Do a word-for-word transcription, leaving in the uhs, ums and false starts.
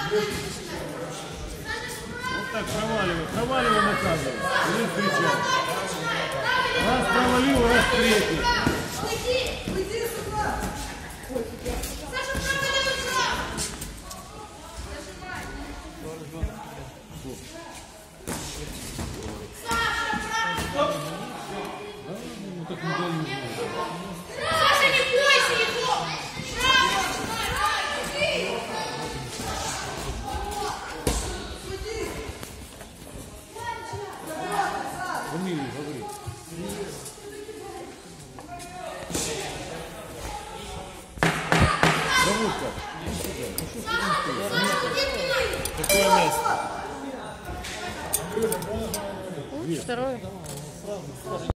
Вот так проваливай, проваливай, наказывай. Или встречай. Раз провалил, раз третий. Саша, не бойся его! Фамилию говори. Зовут как? Какое место? Второе.